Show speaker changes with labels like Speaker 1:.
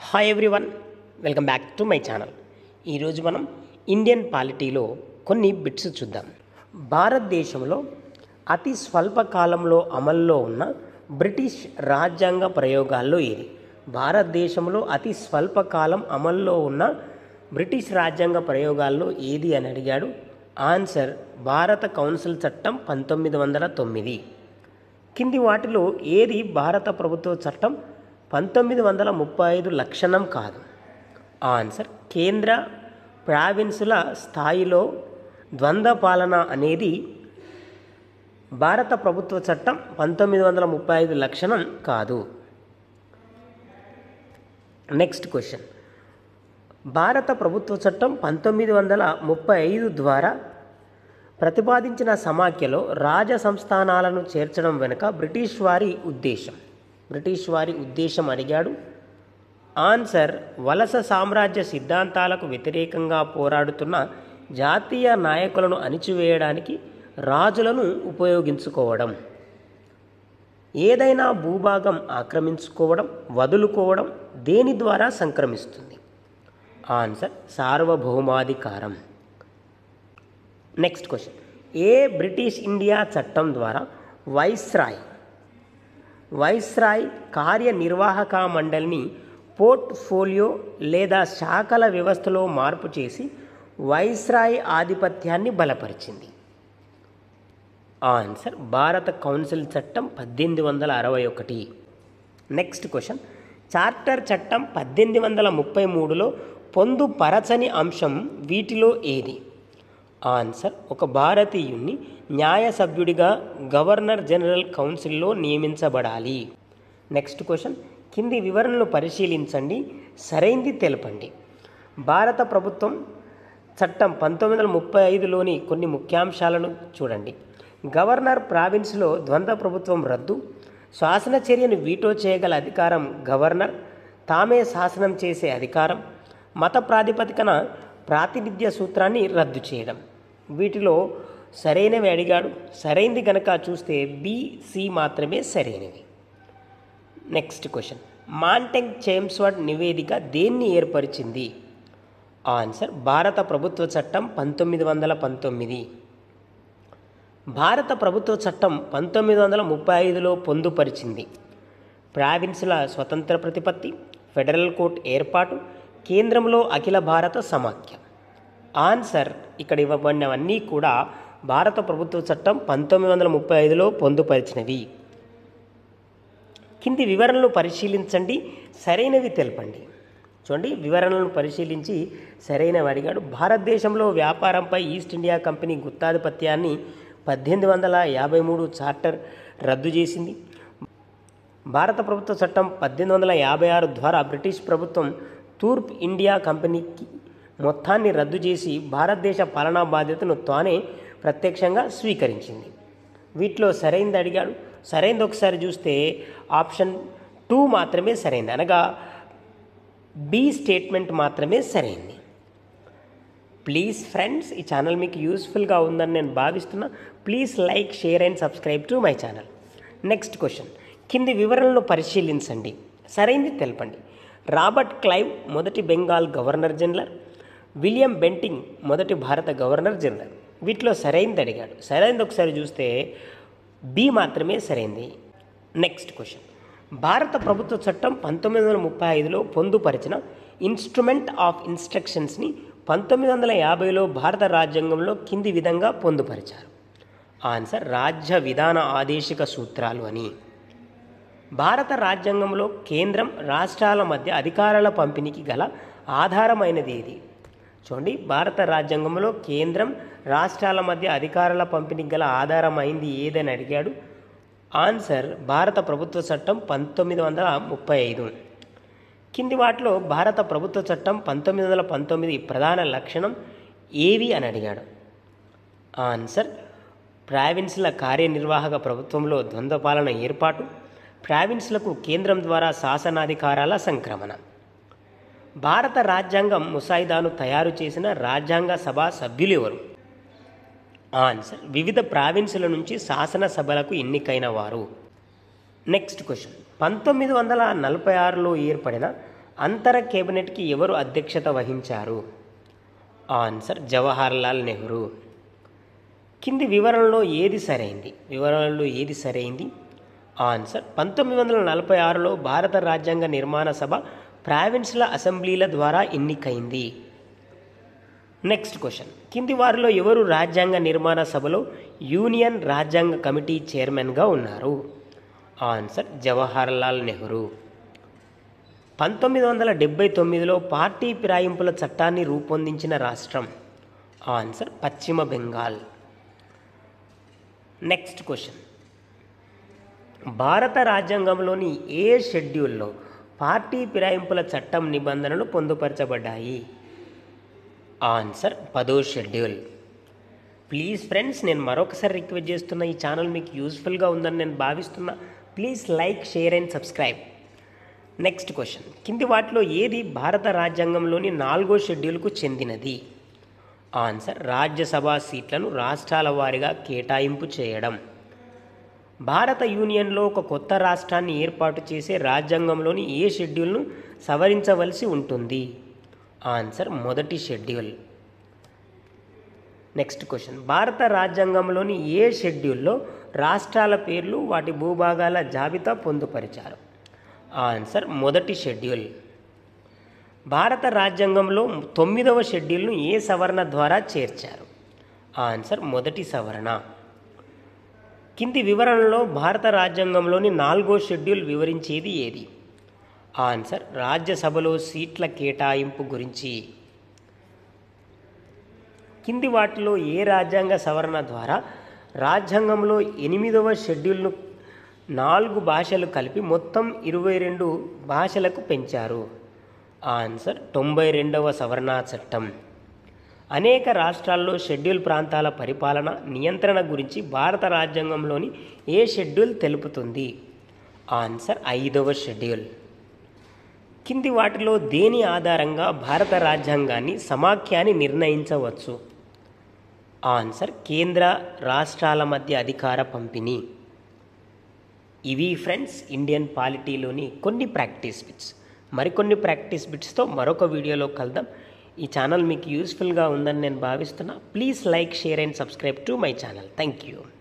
Speaker 1: Hi everyone, welcome back to my channel. ఈరోజు మనం Indian పాలిటీలో కొన్ని బిట్స్ చూద్దాం. భారతదేశంలో అతి స్వల్ప కాలంలో అమల్లో ఉన్న బ్రిటిష్ రాజ్యాంగ ప్రయోగాల్లో ఏది? భారతదేశంలో అతి స్వల్ప కాలం అమల్లో ఉన్న బ్రిటిష్ రాజ్యాంగ ప్రయోగాల్లో ఏది అని అడిగాడు. ఆన్సర్ భారత కౌన్సిల్ చట్టం 1909. కింది వాటిలో ఏది భారత ప్రభుత్వ చట్టం 1935 లక్షణం కాదు? ఆన్సర్ కేంద్ర ప్రావిన్సుల స్థాయిలో ద్వంద్వ పాలన అనేది భారత ప్రభుత్వ చట్టం 1935 లక్షణం కాదు. Next question. భారత ప్రభుత్వ చట్టం 1935 ద్వారా ప్రతిపాదించిన సమాఖ్యలో రాజ సంస్థానాలను చేర్చడం వెనుక బ్రిటిష్ వారి ఉద్దేశం అడిగాడు. ఆన్సర్ వలస సామ్రాజ్య సిద్ధాంతాలకు వ్యతిరేకంగా పోరాడుతున్న జాతీయ నాయకులను అణిచివేయడానికి రాజులను ఉపయోగించుకోవడం. ఏదైనా భూభాగం ఆక్రమించుకోవడం, వదులుకోవడం దేని ద్వారా సంక్రమిస్తుంది? ఆన్సర్ సార్వభౌమాధికారం. Next question. ఏ బ్రిటిష్ ఇండియా చట్టం ద్వారా వైస్రాయ్ కార్యనిర్వాహక మండలిని పోర్ట్ఫోలియో లేదా శాఖల వ్యవస్థలో మార్పు చేసి వైస్రాయ్ ఆధిపత్యాన్ని బలపరిచింది? ఆన్సర్ భారత కౌన్సిల్ చట్టం 1861. Next question. చార్టర్ చట్టం 1833లో పొందుపరచని అంశం వీటిలో ఏది? ఆన్సర్ ఒక భారతీయుణ్ణి న్యాయ సభ్యుడిగా గవర్నర్ జనరల్ కౌన్సిల్లో నియమించబడాలి. Next question. కింది వివరణలు పరిశీలించండి, సరైంది తెలపండి. భారత ప్రభుత్వం చట్టం 1935లోని కొన్ని ముఖ్యాంశాలను చూడండి. గవర్నర్ ప్రావిన్స్లో ద్వంద్వ ప్రభుత్వం రద్దు, శాసన చర్యను వీటో చేయగల అధికారం గవర్నర్, తామే శాసనం చేసే అధికారం, మత ప్రాతిపదికన ప్రాతినిధ్య సూత్రాన్ని రద్దు చేయడం. వీటిలో సరైనవి అడిగాడు. సరైనది కనుక చూస్తే బి, సి మాత్రమే సరైనవి. Next question. మాంటెగ్ చేమ్స్వర్డ్ నివేదిక దేన్ని ఏర్పరిచింది? ఆన్సర్ భారత ప్రభుత్వ చట్టం 1919. భారత ప్రభుత్వ చట్టం 1935లో పొందుపరిచింది ప్రావిన్సుల స్వతంత్ర ప్రతిపత్తి, ఫెడరల్ కోర్టు ఏర్పాటు, కేంద్రంలో అఖిల భారత సమాఖ్య. ఆన్సర్ ఇక్కడ ఇవ్వబడినవన్నీ కూడా భారత ప్రభుత్వ చట్టం 1935లో పొందుపరిచినవి. కింది వివరణలు పరిశీలించండి, సరైనవి తెలపండి. చూడండి, వివరణలను పరిశీలించి సరైనవి అడిగాడు. భారతదేశంలో వ్యాపారంపై ఈస్ట్ ఇండియా కంపెనీ గుత్తాధిపత్యాన్ని 1853 చార్టర్ రద్దు చేసింది. భారత ప్రభుత్వ చట్టం 1856 ద్వారా బ్రిటిష్ ప్రభుత్వం తూర్పు ఇండియా కంపెనీకి మొత్తాన్ని రద్దు చేసి భారతదేశ పాలనా బాధ్యతను తానే ప్రత్యక్షంగా స్వీకరించింది. వీటిలో సరైనది అడిగాడు. సరైనది ఒకసారి చూస్తే ఆప్షన్ 2 మాత్రమే సరైనది, అనగా బి స్టేట్మెంట్ మాత్రమే సరైనది. ప్లీజ్ ఫ్రెండ్స్, ఈ ఛానల్ మీకు యూస్ఫుల్గా ఉందని నేను భావిస్తున్నా. Please like, share and subscribe to my channel. Next question. కింది వివరణలు పరిశీలించండి, సరైనది తెలపండి. రాబర్ట్ క్లైవ్ మొదటి Bengal governor general, William Bentinck మొదటి భారత గవర్నర్ జనరల్. వీటిలో సరైనది అడిగాడు. సరైనది ఒకసారి చూస్తే బి మాత్రమే సరైనది. Next question. భారత ప్రభుత్వ చట్టం 1935లో పొందుపరిచిన ఇన్స్ట్రుమెంట్ ఆఫ్ ఇన్స్ట్రక్షన్స్ని 1950లో భారత రాజ్యాంగంలో కింది విధంగా పొందుపరిచారు? ఆన్సర్ రాజ్య విధాన ఆదేశిక సూత్రాలు అని. భారత రాజ్యాంగంలో కేంద్రం రాష్ట్రాల మధ్య అధికారాల పంపిణీకి గల ఆధారమైనది ఏది? చూడండి, భారత రాజ్యాంగంలో కేంద్రం రాష్ట్రాల మధ్య అధికారాల పంపిణీకి గల ఆధారమైంది ఏదని అడిగాడు. ఆన్సర్ భారత ప్రభుత్వ చట్టం 1935. కింది వాటిలో భారత ప్రభుత్వ చట్టం 1919 ప్రధాన లక్షణం ఏవి అని అడిగాడు. ఆన్సర్ ప్రావిన్స్ల కార్యనిర్వాహక ప్రభుత్వంలో ద్వంద్వ పాలన ఏర్పాటు, ప్రావిన్స్లకు కేంద్రం ద్వారా శాసనాధికారాల సంక్రమణ. భారత రాజ్యాంగం ముసాయిదాను తయారు చేసిన రాజ్యాంగ సభ సభ్యులు ఎవరు? ఆన్సర్ వివిధ ప్రావిన్సుల నుంచి శాసనసభలకు ఎన్నికైన వారు. Next question. 1946లో ఏర్పడిన అంతర కేబినెట్కి ఎవరు అధ్యక్షత వహించారు? ఆన్సర్ జవహర్లాల్ నెహ్రూ. కింది వివరణలో ఏది సరైంది? ఆన్సర్ 1946లో భారత రాజ్యాంగ నిర్మాణ సభ ప్రావిన్స్ల అసెంబ్లీల ద్వారా ఎన్నికైంది. నెక్స్ట్ క్వశ్చన్, కింది వారిలో ఎవరు రాజ్యాంగ నిర్మాణ సభలో యూనియన్ రాజ్యాంగ కమిటీ చైర్మన్గా ఉన్నారు? ఆన్సర్ జవహర్లాల్ నెహ్రూ. 1979లో పార్టీ ఫిరాయింపుల చట్టాన్ని రూపొందించిన రాష్ట్రం? ఆన్సర్ పశ్చిమ బెంగాల్. నెక్స్ట్ క్వశ్చన్, భారత రాజ్యాంగంలోని ఏ షెడ్యూల్లో పార్టీ ఫిరాయింపుల చట్టం నిబంధనలు పొందుపరచబడ్డాయి? ఆన్సర్ 10వ షెడ్యూల్. ప్లీజ్ ఫ్రెండ్స్, నేను మరొకసారి రిక్వెస్ట్ చేస్తున్నా, ఈ ఛానల్ మీకు యూస్ఫుల్గా ఉందని నేను భావిస్తున్నా. Please like, share and subscribe. Next question, కింది వాటిలో ఏది భారత రాజ్యాంగంలోని 4వ షెడ్యూల్కు చెందినది? ఆన్సర్ రాజ్యసభ సీట్లను రాష్ట్రాల వారీగా కేటాయింపు చేయడం. భారత యూనియన్లో ఒక కొత్త రాష్ట్రాన్ని ఏర్పాటు చేసే రాజ్యాంగంలోని ఏ షెడ్యూల్ను సవరించవలసి ఉంటుంది? ఆన్సర్ మొదటి షెడ్యూల్. నెక్స్ట్ క్వశ్చన్, భారత రాజ్యాంగంలోని ఏ షెడ్యూల్లో రాష్ట్రాల పేర్లు వాటి భూభాగాల జాబితా పొందుపరిచారు? ఆన్సర్ మొదటి షెడ్యూల్. భారత రాజ్యాంగంలో 9వ షెడ్యూల్ను ఏ సవరణ ద్వారా చేర్చారు? ఆన్సర్ మొదటి సవరణ. కింది వివరణలో భారత రాజ్యాంగంలోని 4వ షెడ్యూల్ వివరించేది ఏది? ఆన్సర్ రాజ్యసభలో సీట్ల కేటాయింపు గురించి. కింది వాటిలో ఏ రాజ్యాంగ సవరణ ద్వారా రాజ్యాంగంలో 8వ షెడ్యూల్ను 4 భాషలు కలిపి మొత్తం 22 భాషలకు పెంచారు? ఆన్సర్ 92వ సవరణ చట్టం. అనేక రాష్ట్రాల్లో షెడ్యూల్ ప్రాంతాల పరిపాలన, నియంత్రణ గురించి భారత రాజ్యాంగంలోని ఏ షెడ్యూల్ తెలుపుతుంది? ఆన్సర్ 5వ షెడ్యూల్. కింది వాటిలో దేని ఆధారంగా భారత రాజ్యాంగాన్ని సమాఖ్యాన్ని నిర్ణయించవచ్చు? ఆన్సర్ కేంద్ర రాష్ట్రాల మధ్య అధికార పంపిణీ. ఇవి ఫ్రెండ్స్ ఇండియన్ పాలిటీలోని కొన్ని ప్రాక్టీస్ బిట్స్. మరికొన్ని ప్రాక్టీస్ బిట్స్తో మరొక వీడియోలో కలుద్దాం. ఈ ఛానల్ మీకు యూస్ఫుల్గా ఉందని నేను భావిస్తున్నా. Please like, share and subscribe to my channel. Thank you.